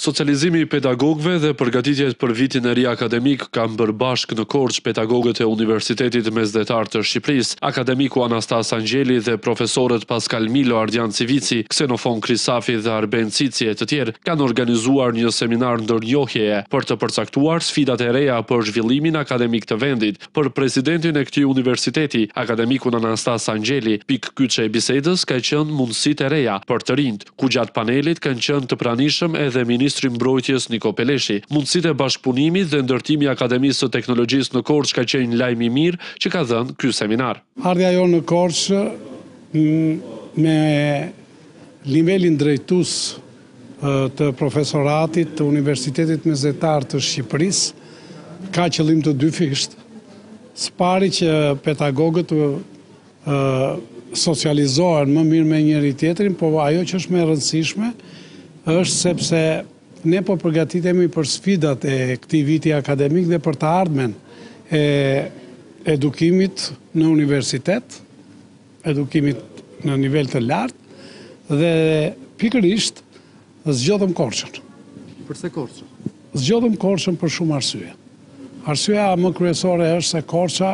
Socializimi i pedagogëve dhe përgatitjet për vitin e ri akademik kanë bërë bashkë në Korçë pedagogët e Universitetit Mesdhetar të Shqipërisë, akademiku Anastas Angjeli dhe profesorët Pascal Milo, Ardian Civici, Ksenofon Krisafi dhe Arben Cici e të tjerë kanë organizuar një seminar ndërnjohjeje për të përcaktuar sfidat e reja për zhvillimin akademik të vendit. Për presidentin e këtij universiteti, akademikun Anastas Angjeli, pikë kyçe e bisedës ka qenë mundësitë e reja për të rinjt, ku gjatë panelit kanë qenë të pranishëm edhe Ministri Mbrojtjes Niko Peleshi. Mundësitë e bashkëpunimit dhe ndërtimi i Akademisë së Teknologjisë në Korçë ka qenë lajm i mirë që ka dhënë ky seminar. Ardha jonë në Korçë me nivelin drejtues të profesoratit të Universitetit Mesdhetar të Shqipërisë ka qëllim të dyfisht. Së pari që pedagogët socializohen më mirë me njëri tjetrin, po ajo që është më e rëndësishme është sepse ne po përgatitemi për sfidat e këtij viti akademik dhe për të ardhmen e edukimit në universitet, edukimit në nivel të lartë dhe pikërisht zgjodhëm Korçën. Përse Korçën? Zgjodhëm Korçën për shumë arsye. Arsyeja më kryesore është se Korça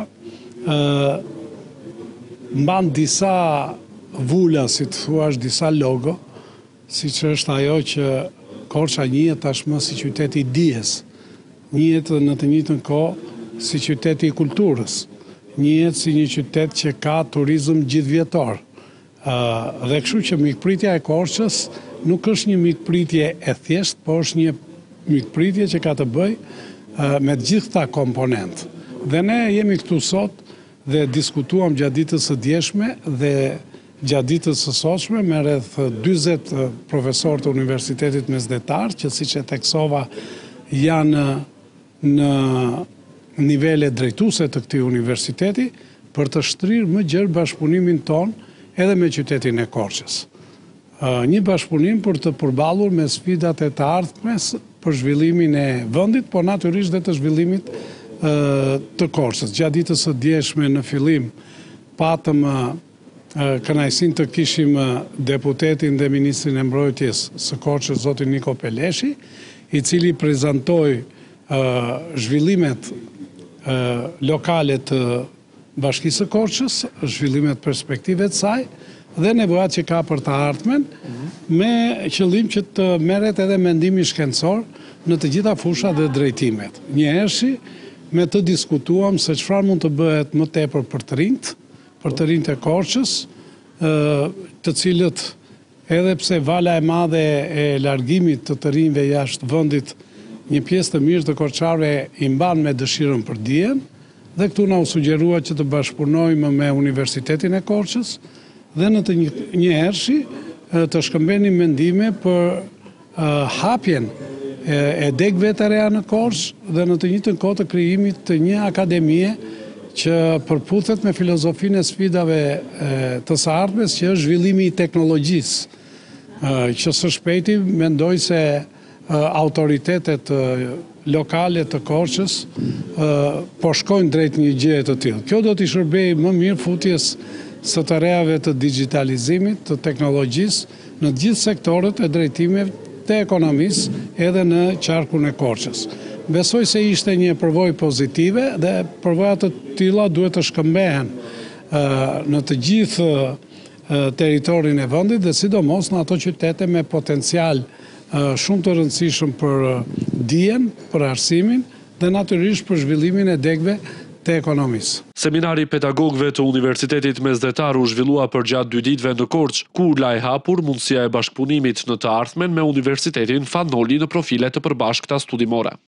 mban disa vula, si të thuash, disa logo, siç është ajo që Korça njihet tashmë si qyteti i dijes, njihet në të njëjtën kohë si qyteti i kulturës, njihet si një qytet që ka turizëm gjithvjetor. Dhe kështu që mikpritja e Korçës nuk është një mikpritje e thjeshtë, por është një mikpritje që ka të bëjë me të gjithë këta komponentë. Dhe ne jemi këtu sot dhe diskutuam gjatë ditës së djeshme dhe gjatë ditës së sotshme me rreth 40 profesorë të Universitetit Mesdhetar, që siç e theksova janë në nivele drejtuese të këtij universiteti, për të shtrirë më gjerë bashkëpunimin ton edhe me qytetin e Korçës. Një bashkëpunim për të përballur me sfidat e të ardhmes për zhvillimin e vendit, por natyrisht dhe të zhvillimit të Korçës. Gjatë ditës së djeshme në fillim patëm kënaqësinë të kishim deputetin dhe ministrin e mbrojtjes së Korçës, zotin Niko Peleshi, i cili prezantoi zhvillimet lokale të Bashkisë së Korçës, zhvillimet perspektive të saj dhe nevojat që ka për të ardhmen, me qëllim që të merret edhe mendimi shkencor në të gjitha fushat dhe drejtimet. Njëherëshi me të diskutuam se çfarë mund të bëhet më tepër për të rinjt e Korçës, të cilët edhe pse vala e madhe e largimit të rinjve jashtë vendit, një pjesë të mirë të korçarëve i mban me dëshirën për dijen, dhe këtu na u sugjerua që të bashkëpunojmë me Universitetin e Korçës dhe në të njëherëshi të shkëmbenim mendime për hapjen e degëve të reja në Korçë dhe në të njëjtën kohë të krijimit të një akademie që përputhet me filozofinë e sfidave të së ardhmes, që është zhvillimi i teknologjisë, që së shpejti mendoj se autoritetet lokale të Korçës po shkojnë drejt një gjëje të tillë. Kjo do t'i shërbejë më mirë futjes së të rejave të digitalizimit, të teknologjisë në të gjithë sektorët e drejtimeve të ekonomisë edhe në qarkun e Korçës. Besoj se ishte një përvojë pozitive dhe përvojat të tilla duhet të shkëmbehen në të gjithë territorin e vendit dhe sidomos në ato qytete me potencial shumë të rëndësishëm për dijen, për arsimin dhe natyrisht për zhvillimin e degëve të ekonomisë. Seminari pedagogëve të Universitetit Mesdhetar u zhvillua për gjatë 2 ditëve në Korçë, ku la e hapur mundësia e bashkëpunimit në të ardhmen me Universitetin Fanoli në profile të përbashkëta studimore.